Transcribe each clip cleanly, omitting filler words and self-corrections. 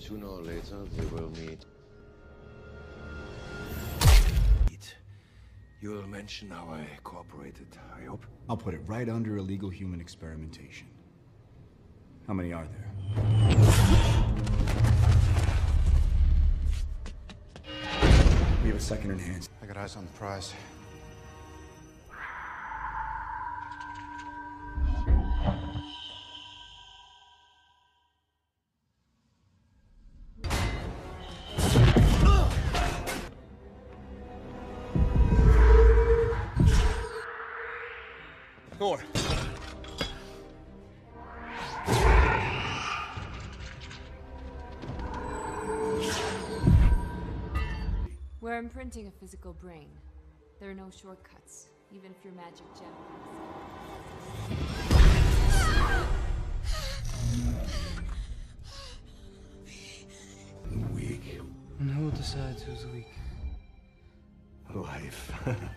Sooner or later, they will meet. You'll mention how I cooperated, I hope? I'll put it right under illegal human experimentation. How many are there? We have a second enhanced. I got eyes on the prize. Thor. We're imprinting a physical brain. There are no shortcuts, even if your magic gem Weak. And who decides who's weak? Life.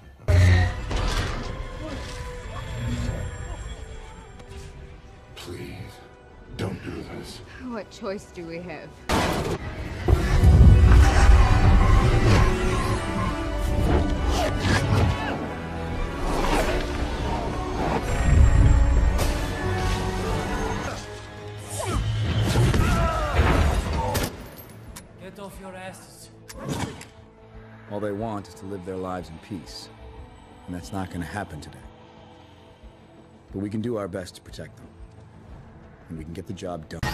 Please, don't do this. What choice do we have? Get off your asses. All they want is to live their lives in peace. And that's not going to happen today. But we can do our best to protect them. And we can get the job done.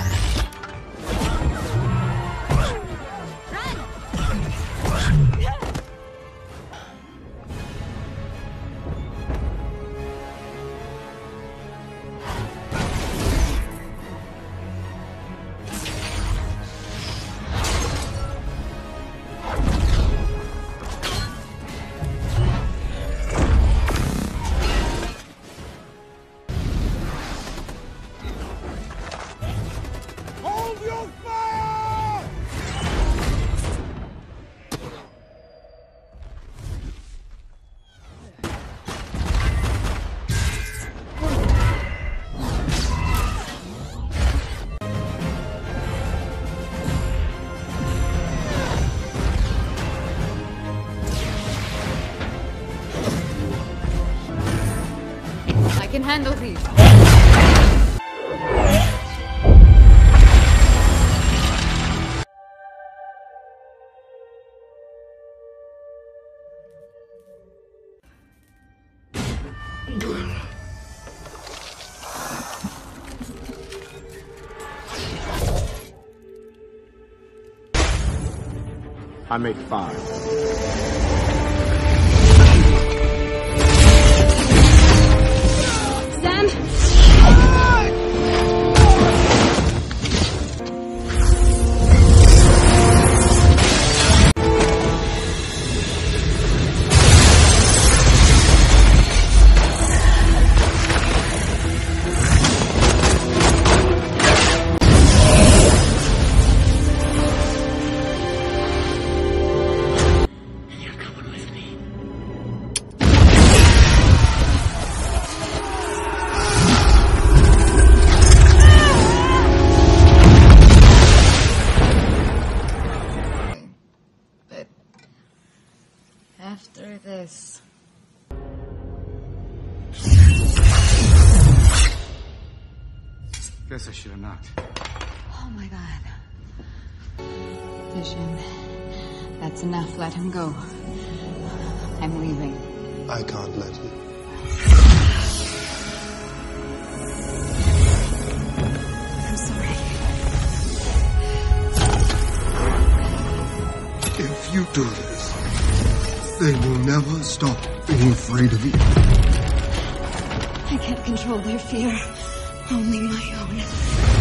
I can handle these. I made 5. After this. Guess I should have knocked. Oh my god. Vision. That's enough. Let him go. I'm leaving. I can't let you. I'm sorry. If you do this, they will never stop being afraid of you. I can't control their fear. Only my own.